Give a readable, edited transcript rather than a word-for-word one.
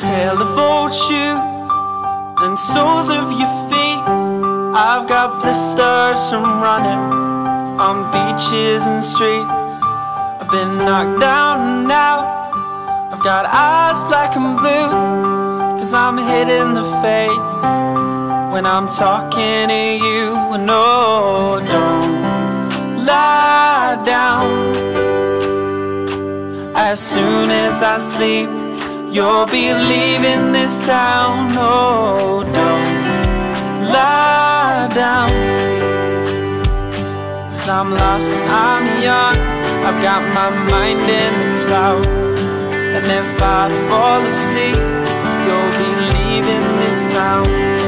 tale of old shoes and soles of your feet. I've got blisters from running on beaches and streets. I've been knocked down and out. I've got eyes black and blue, 'cause I'm hit in the face when I'm talking to you. And oh, don't lie down. As soon as I sleep, you'll be leaving this town. Oh, don't lie down. 'Cause I'm lost and I'm young. I've got my mind in the clouds. And if I fall asleep, you'll be leaving this town.